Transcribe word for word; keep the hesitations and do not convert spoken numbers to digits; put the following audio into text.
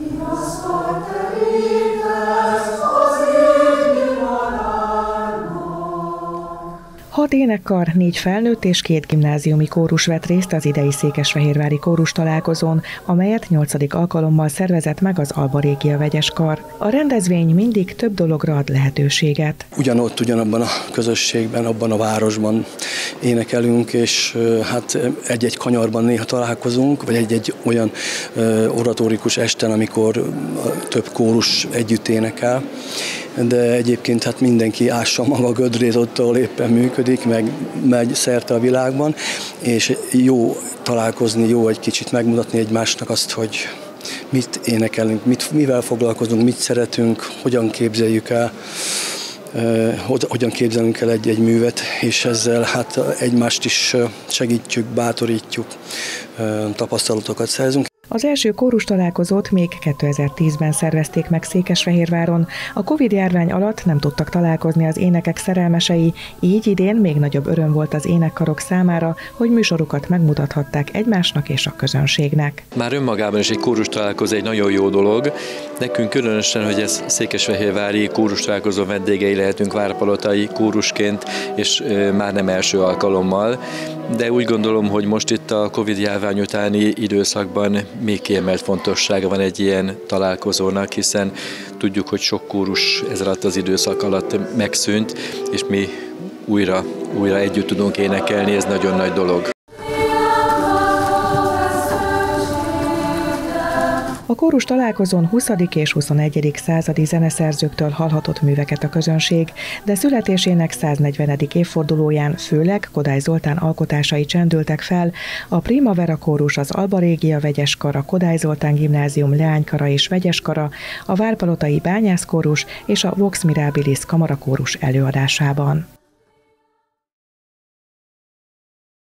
Hat énekkar, négy felnőtt és két gimnáziumi kórus vett részt az idei székesfehérvári kórus találkozón, amelyet nyolcadik alkalommal szervezett meg az Alba Régia Vegyes Kar. A rendezvény mindig több dologra ad lehetőséget. Ugyanott, ugyanabban a közösségben, abban a városban énekelünk, és hát egy-egy kanyarban néha találkozunk, vagy egy-egy olyan oratórikus esten, amikor több kórus együtt énekel. De egyébként hát mindenki ássa maga a gödrét ott, ahol éppen működik, meg megy szerte a világban, és jó találkozni, jó egy kicsit megmutatni egymásnak azt, hogy mit énekelünk, mit, mivel foglalkozunk, mit szeretünk, hogyan képzeljük el, hogyan képzelünk el egy-egy művet, és ezzel hát egymást is segítjük, bátorítjuk, tapasztalatokat szerzünk. Az első kórus találkozót még kétezer-tízben szervezték meg Székesfehérváron. A Covid-járvány alatt nem tudtak találkozni az énekek szerelmesei, így idén még nagyobb öröm volt az énekkarok számára, hogy műsorukat megmutathatták egymásnak és a közönségnek. Már önmagában is egy kórus találkozó egy nagyon jó dolog. Nekünk különösen, hogy ez székesfehérvári kórus találkozó vendégei lehetünk várpalotai kórusként, és már nem első alkalommal. De úgy gondolom, hogy most itt a Covid-járvány utáni időszakban még kiemelt fontossága van egy ilyen találkozónak, hiszen tudjuk, hogy sok kórus ez alatt az időszak alatt megszűnt, és mi újra, újra együtt tudunk énekelni, ez nagyon nagy dolog. A kórus találkozón huszadik és huszonegyedik századi zeneszerzőktől hallhatott műveket a közönség, de születésének száznegyvenedik évfordulóján főleg Kodály Zoltán alkotásai csendültek fel, a Primavera kórus, az Alba Régia Vegyes Kar, a Kodály Zoltán Gimnázium leánykara és vegyeskara, a Várpalotai Bányászkórus és a Vox Mirabilis kamarakórus előadásában.